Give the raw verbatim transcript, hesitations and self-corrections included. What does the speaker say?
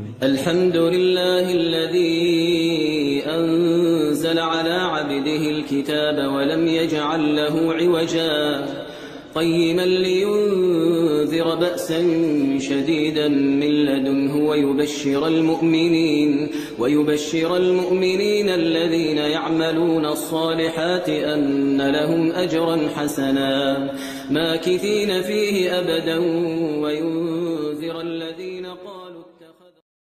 الحمد لله الذي أنزل على عبده الكتاب ولم يجعل له عوجا قيما لينذر بأسا شديدا من لدنه ويبشر المؤمنين ويبشر المؤمنين الذين يعملون الصالحات أن لهم أجرا حسنا ماكثين فيه أبدا وينذر الذين قالوا